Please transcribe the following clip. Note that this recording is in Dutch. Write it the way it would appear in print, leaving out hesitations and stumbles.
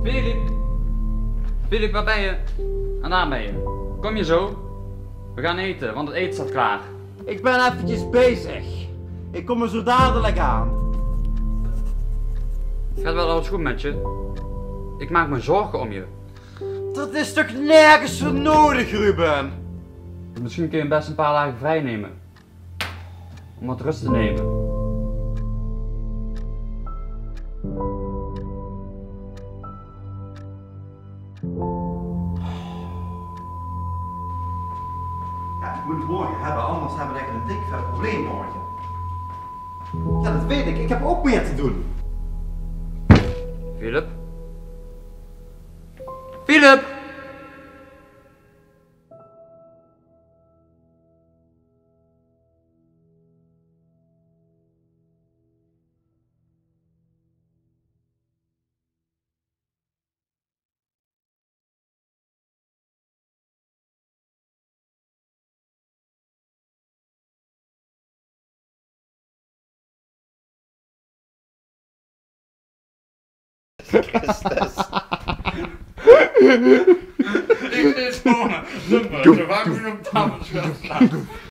Filip! Filip, waar ben je? En daar ben je. Kom je zo? We gaan eten, want het eten staat klaar. Ik ben eventjes bezig. Ik kom er zo dadelijk aan. Gaat wel alles goed met je? Ik maak me zorgen om je. Dat is toch nergens voor nodig, Ruben? Misschien kun je best een paar dagen vrij nemen. Om wat rust te nemen. Ja, ik moet het morgen hebben, anders hebben we echt een dik vet probleem morgen. Ja, dat weet ik. Ik heb ook meer te doen. Filip? Filip! Christus. Ik zit gewoon. Zo vaak op tafel staan.